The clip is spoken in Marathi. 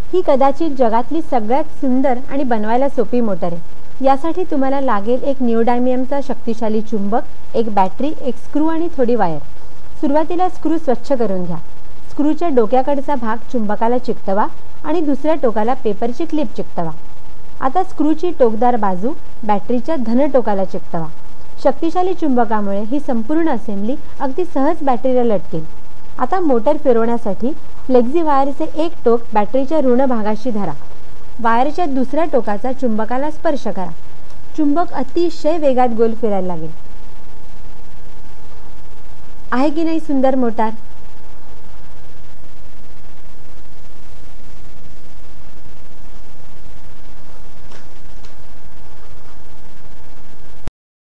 ही कदाचित जगातली सगळ्यात सुंदर आणि बनवायला सोपी मोटर आहे। यासाठी तुम्हाला लागेल एक निओडायमियमचा शक्तिशाली चुंबक, एक बॅटरी, एक स्क्रू आणि थोडी वायर। सुरुवातीला स्क्रू स्वच्छ करून घ्या। स्क्रूच्या डोक्याकडचा भाग चुंबकाला चिकटवा आणि दुसऱ्या टोकाला पेपरची क्लिप चिकटवा। आता स्क्रूची टोकदार बाजू बॅटरीच्या धन टोकाला चिकटवा। शक्तिशाली चुंबकामुळे ही संपूर्ण असेंब्ली अगदी सहज बॅटरीला लटकेल। आता मोटर फिरवण्यासाठी फ्लेक्झी वायरचे एक टोक बॅटरीच्या ऋण भागाशी धरा। वायरच्या दुसऱ्या टोकाचा चुंबकाला स्पर्श करा। चुंबक अतिशय वेगात गोल फिरायला लागेल। आहे की नाही सुंदर मोटार?